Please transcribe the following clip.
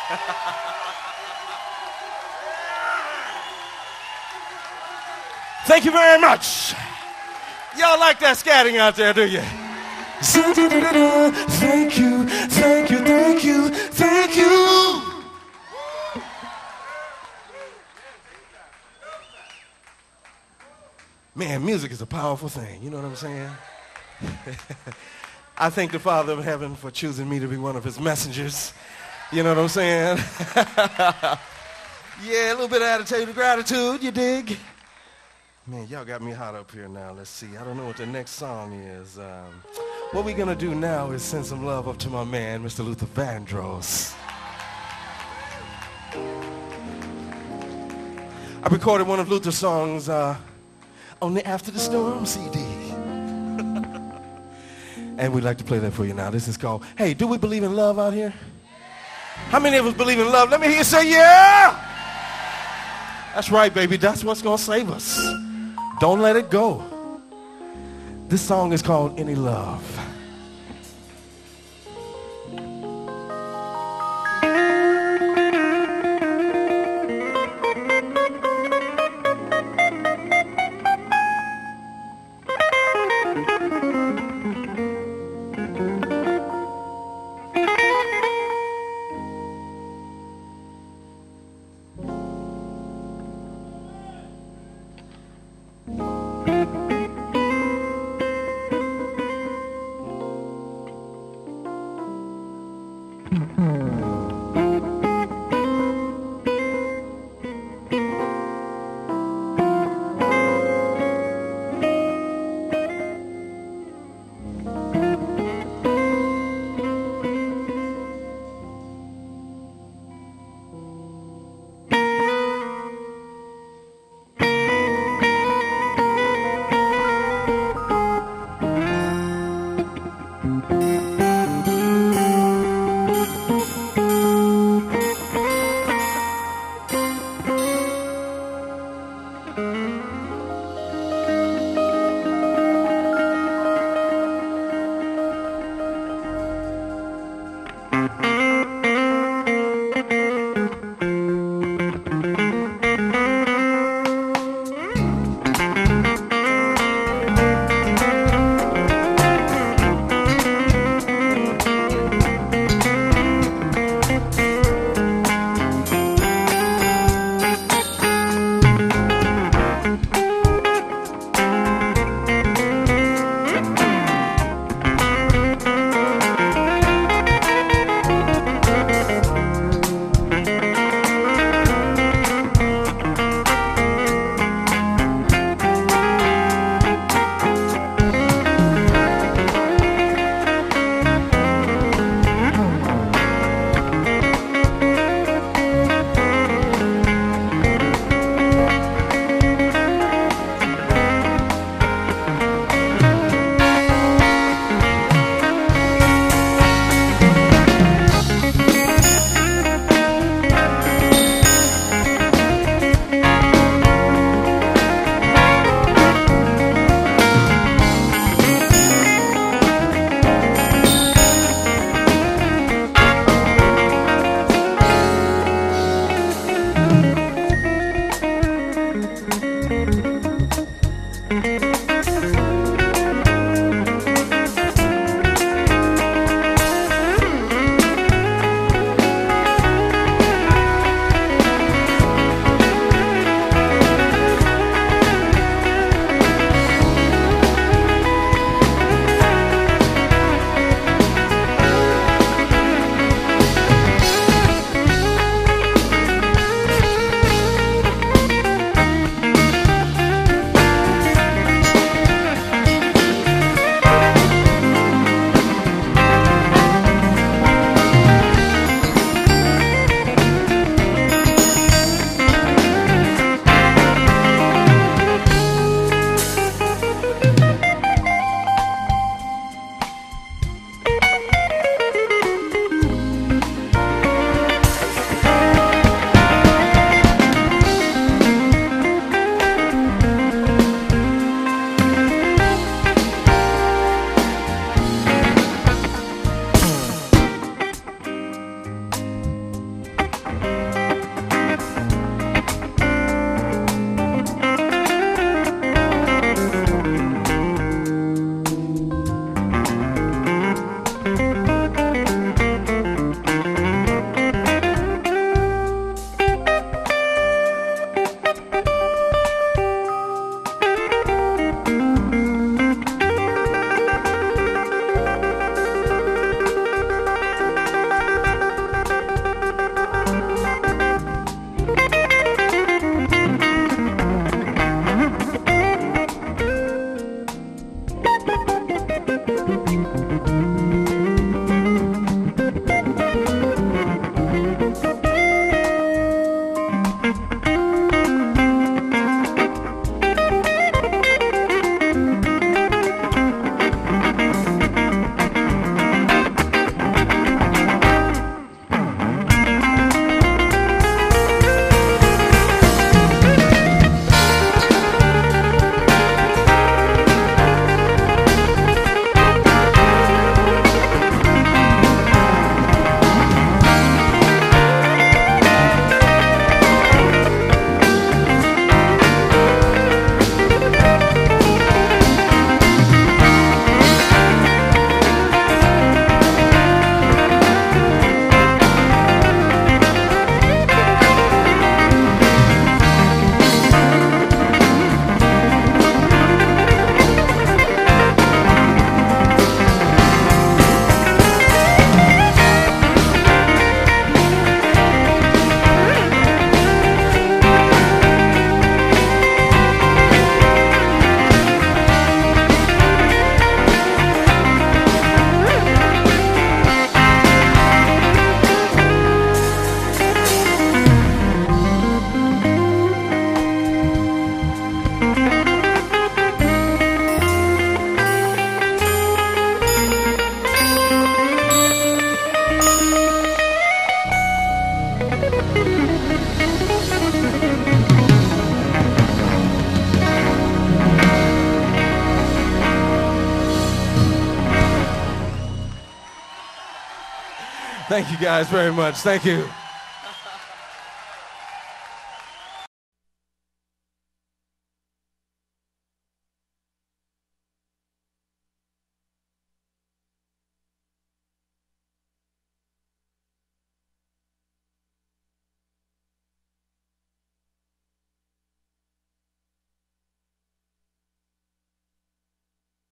Thank you very much. Y'all like that scatting out there, do you? Thank you, thank you, thank you, thank you. Man, music is a powerful thing, you know what I'm saying? I thank the Father of Heaven for choosing me to be one of his messengers. You know what I'm saying? Yeah, a little bit of attitude of gratitude, you dig? Man, y'all got me hot up here now. Let's see. I don't know what the next song is. What we're going to do now is send some love up to my man, Mr. Luther Vandross. I recorded one of Luther's songs on the After the Storm CD. And we'd like to play that for you now. This is called, Hey, Do We Believe in Love Out Here? How many of us believe in love? Let me hear you say, yeah! That's right, baby. That's what's going to save us. Don't let it go. This song is called Any Love. Thank you guys very much. Thank you.